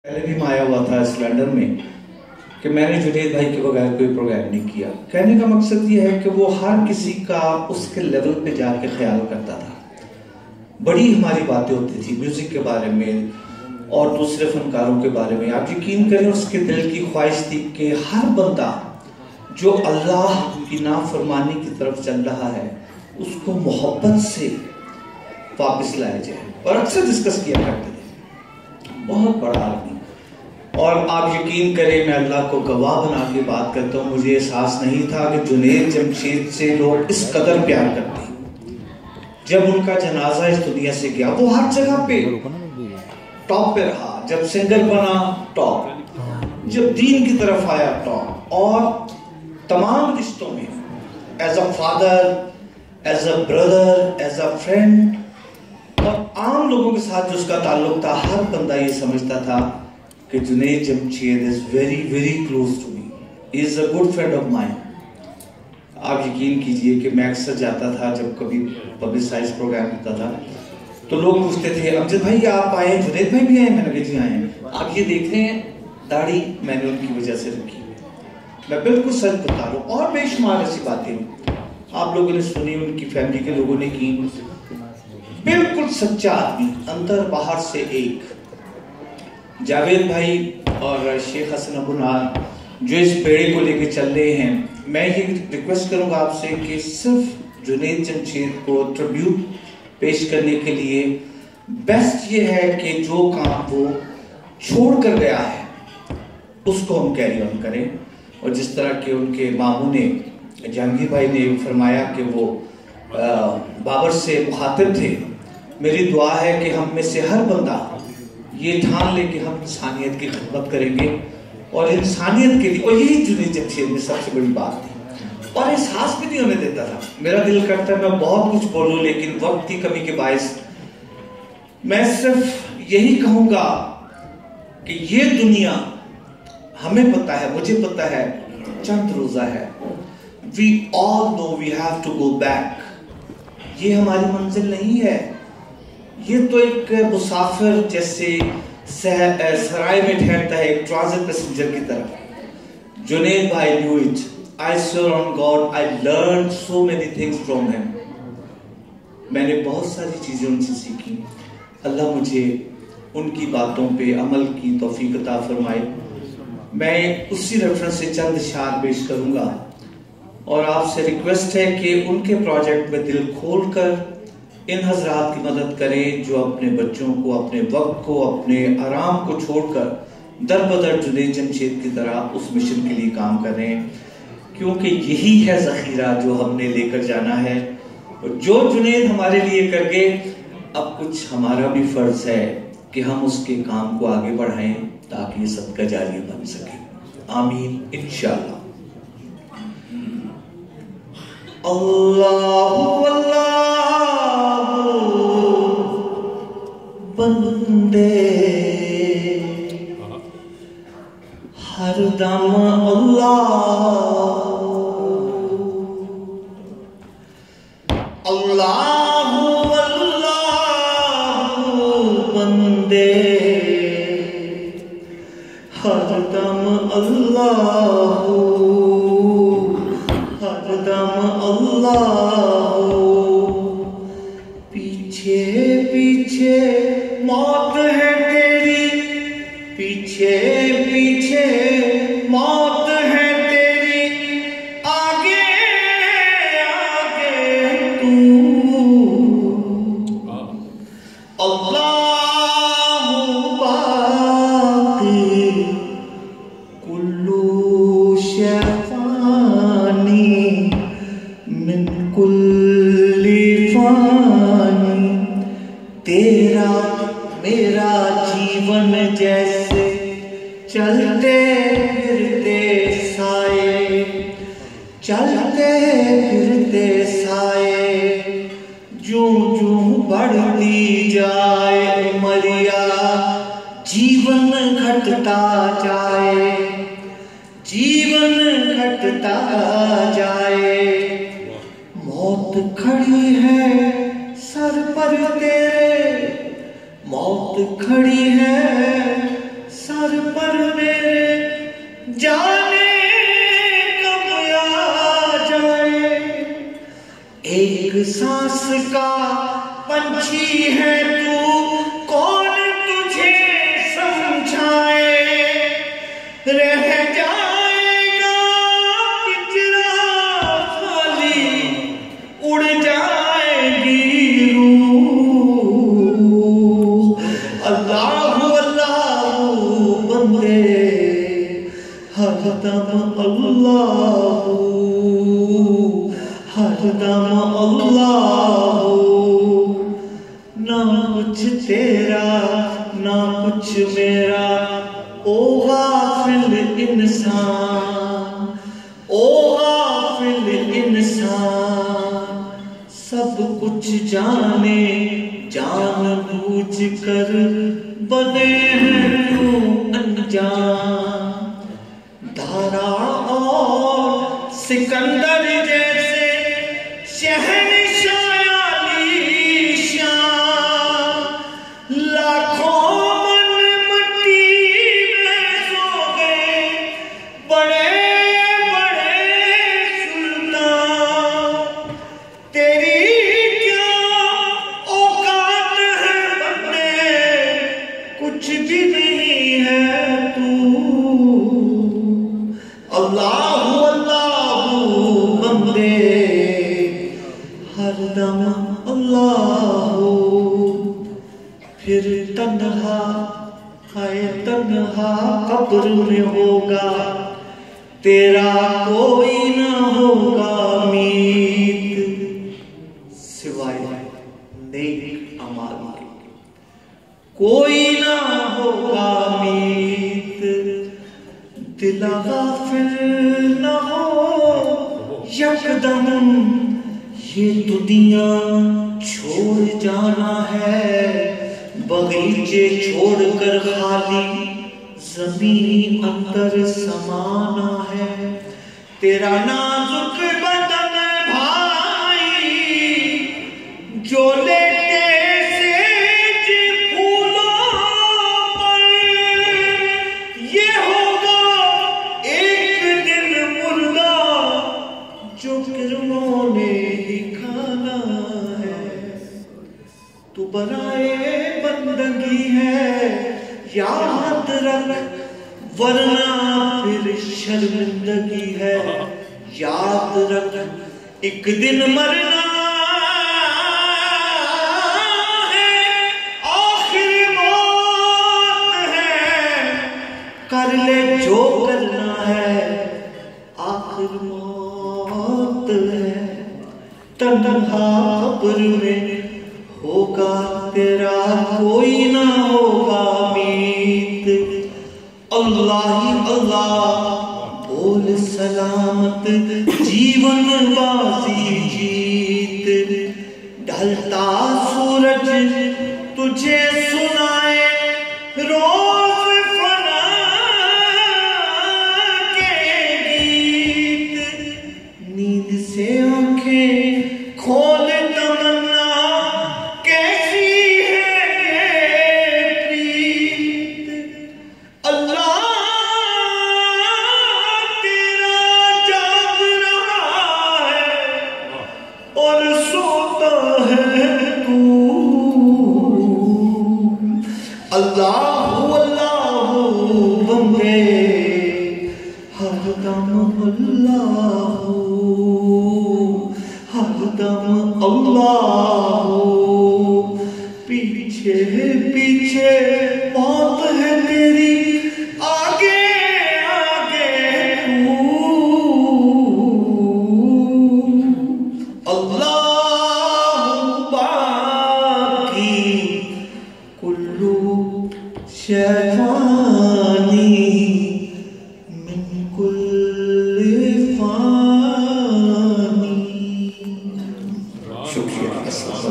पहले भी मैं आया हुआ था इस लंदन में कि मैंने जुनैद भाई के बगैर कोई प्रोग्राम नहीं किया। कहने का मकसद ये है कि वो हर किसी का उसके लेवल पे जाके ख्याल करता था। बड़ी हमारी बातें होती थी म्यूजिक के बारे में और दूसरे फनकारों के बारे में। आप यकीन करें उसके दिल की ख्वाहिश थी कि हर बंदा जो अल्लाह की नाफरमानी की तरफ चल रहा है उसको मोहब्बत से वापस लाया जाए, और अक्सर डिस्कस किया करते थे। बहुत बड़ा आदमी, और आप यकीन करें मैं अल्लाह को गवाह बना के बात करता हूँ, मुझे एहसास नहीं था कि जुनैद जमशेद से लोग इस कदर प्यार करते हैं। जब उनका जनाजा इस दुनिया से गया वो हर जगह पे टॉप पे रहा। जब सिंगर बना टॉप, जब दीन की तरफ आया टॉप, और तमाम रिश्तों में as a father, as a brother, as a friend, और आम लोगों के साथ जो उसका ताल्लुक था, हर बंदा ये समझता था कि Junaid Jamshed is very very close to me, is a good friend of mine. आप यकीन कीजिए कि मैं अक्सर जाता था जब कभी पब्लिसाइज प्रोग्राम होता था तो लोग पूछते थे अमजद भाई आप आए, जुनैद भाई भी आए? मैंने कहा जी आए हैं। आप ये देख रहे हैं दाढ़ी मैंने उनकी वजह से रखी, मैं बिल्कुल सच बता रहा हूँ। और बेशुमार ऐसी बातें आप लोगों ने सुनी, उनकी फैमिली के लोगों ने की। बिल्कुल सच्चा आदमी, अंदर बाहर से एक। जावेद भाई और शेख हसन अबुनार जो इस बेड़े को लेकर चल रहे हैं, मैं ये रिक्वेस्ट करूंगा आपसे कि सिर्फ जुनैद जमशेद को ट्रिब्यूट पेश करने के लिए बेस्ट ये है कि जो काम वो छोड़ कर गया है उसको हम कैरी ऑन करें। और जिस तरह के उनके मामू ने, जहांगीर भाई ने फरमाया कि वो बाबर से मुखातिब थे, मेरी दुआ है कि हम में से हर बंदा ये ठान ले कि हम इंसानियत की खिदमत करेंगे, और इंसानियत के लिए, और यही जुनैद जमशेद में सबसे बड़ी बात थी। और एहसास भी नहीं होने देता था। मेरा दिल करता है मैं बहुत कुछ बोलूं, लेकिन वक्त की कमी के बायस मैं सिर्फ यही कहूंगा कि ये दुनिया, हमें पता है, मुझे पता है, चंद रोजा है। We all know we have to go back. ये हमारी मंजिल नहीं है। ये तो एक मुसाफिर जैसे सराय में ठहरता है, एक ट्रांजिट पैसेंजर की तरह। जुनैद भाई knew it. I swear on God, I learned so many things from him. मैंने बहुत सारी चीजें उनसे सीखी। अल्लाह मुझे उनकी बातों पे अमल की तौफीक अता फरमाए। मैं उसी रेफरेंस से चंद इशार पेश करूंगा, और आपसे रिक्वेस्ट है कि उनके प्रोजेक्ट में दिल खोल कर इन हजरात की मदद करें जो अपने बच्चों को, अपने वक्त को, अपने आराम को छोड़कर दर बदर जुनैद जमशेद की तरह उस मिशन के लिए काम कर रहे हैं, क्योंकि यही है जखीरा जो हमने लेकर जाना है। और जो जुनैद हमारे लिए कर गए, अब कुछ हमारा भी फर्ज है कि हम उसके काम को आगे बढ़ाएं ताकि ये सदका जारी बन सके। आमीन इंशाअल्लाह। अल्लाहु अल्लाह बंदे हर दम अल्लाह अल्लाहु अल्लाह बंदे हर दम अल्लाह, हर दम अल्लाह। पीछे पीछे मौत है तेरी, पीछे पीछे मौत है तेरी, आगे आगे तू। अल्लाहु बाकी कुल्लू शैतानी मिन कुल्ली फानी। तेरा मेरा जीवन जैसे चलते फिरते साए, चलते फिरते साए, जूं जूं बढ़ती जाए उमरिया, जीवन घटता जाए, जीवन घटता जाए। मौत खड़ी है सर पर तेरे, मौत खड़ी है सर सांस का पंछी है तू, कौन तुझे समझाए, रह जाएगा पिंजरा खाली, उड़ जाएगी रूह। अल्लाह अल्लाह बंदे हरदम अल्लाह, हरदम अल्लाह, ना कुछ तेरा ना कुछ मेरा, ओ गाफिल इंसान, ओ गाफिल इंसान। सब कुछ जाने जान बूझ कर बने हैं क्यों अनजान। धारा और सिकंदर जैसे शहंशाह आलीशान, लाखों मन मट्टी में सो गए बड़े बड़े सुल्तान। तेरी क्या औकात है बंदे, कुछ भी नहीं है तू। अल्लाह अल्लाह बंदे हरदम अल्लाह। फिर तन्हा है तन्हा कब्र में होगा, तेरा कोई ना होगा मीत, सिवाय नेक अमाल के कोई ना होगा मीत। दिल गाफिल न हो यकदम, ये दुनिया छोड़ जाना है, बगीचे छोड़कर खाली जमीन अंदर समाना है। तेरा नाजुक बदन भाई जो लेटे सेज फूलों पर, ये होगा एक दिन मुर्दा जो किरणों ने ही खाना है। तू बनाए बंदगी है याद रख, वरना फिर शर्मिंदगी है याद रख। एक दिन मरना है, आखिर मौत है, कर ले जो करना है, आखिर मौत है। तन्हा कब्र में होगा तेरा कोई ना होगा मीत। अल्लाह ही अल्लाह बोल सलामत जीवन बाजी जीत। ढलता सूरज तुझे सुनाए रोज फना के गीत, नींद से आंखें खोल तमन्ना कैसी है ये प्रीत। अल्लाह तेरा जाग रहा है और सोता है तू। अल्लाह अल्लाह बंदे हरदम अल्लाह, हरदम अल्लाह। पीछे पीछे मौत है तेरी, आगे आगे तू। अल्लाह बाकी कुल्लू शैतानी।